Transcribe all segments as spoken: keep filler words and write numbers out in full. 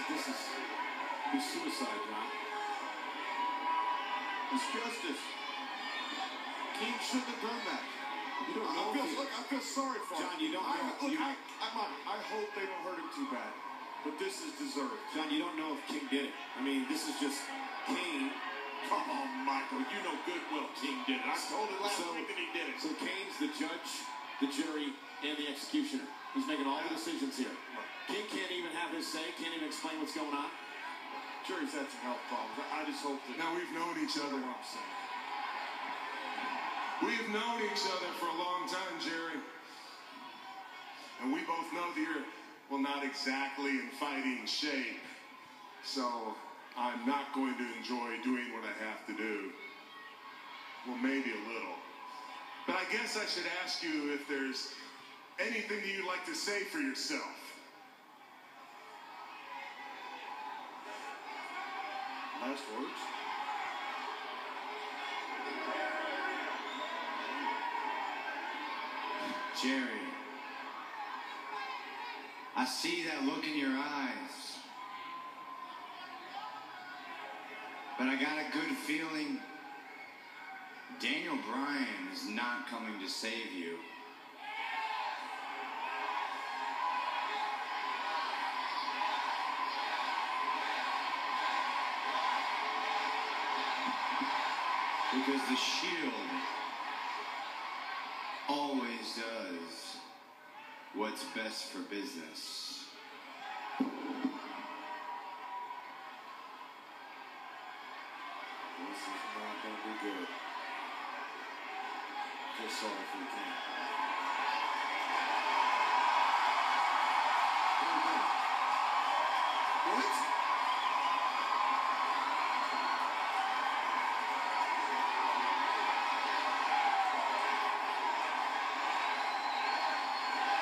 this is be suicide, John. It's justice. King shouldn't have done that. You don't know. I feel, he, look, I feel sorry for John, him. you don't I, know. Look, You, I, I'm not, I hope they don't hurt him too bad. But this is deserved. John, you don't know if King did it. I mean, this is just Kane. Come on, Michael. You know good well King did it. I told it last so, week that he did it. So Kane's the judge, the jury, and the executioner. He's making all the decisions here. King can't even have his say, can't even explain what's going on. Jury's had some health problems. I just hope that... Now, we've known each other. What I'm saying. We've known each other for a long time, Jerry. And we both know that you're, well, not exactly in fighting shape. So I'm not going to enjoy doing what I have to do. Well, maybe a little. But I guess I should ask you if there's anything that you'd like to say for yourself. Last words? Jerry, I see that look in your eyes, but I got a good feeling Daniel Bryan is not coming to save you. Because the Shield always does what's best for business. This is not going to be good. Feel sorry for the King. What?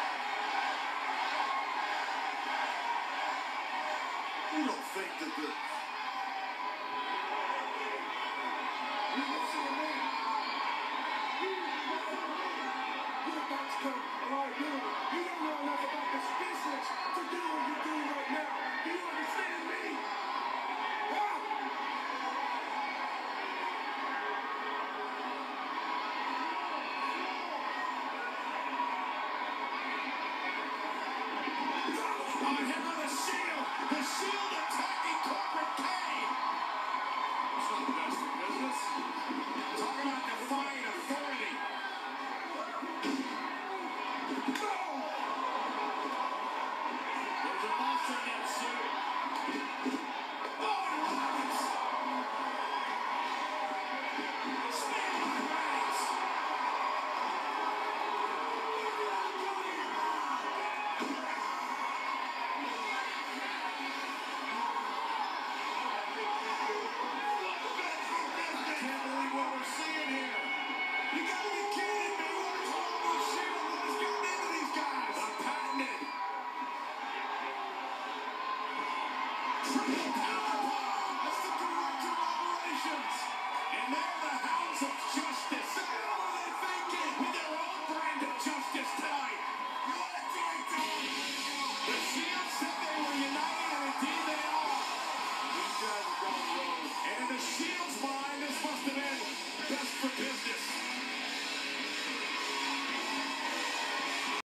You don't think that the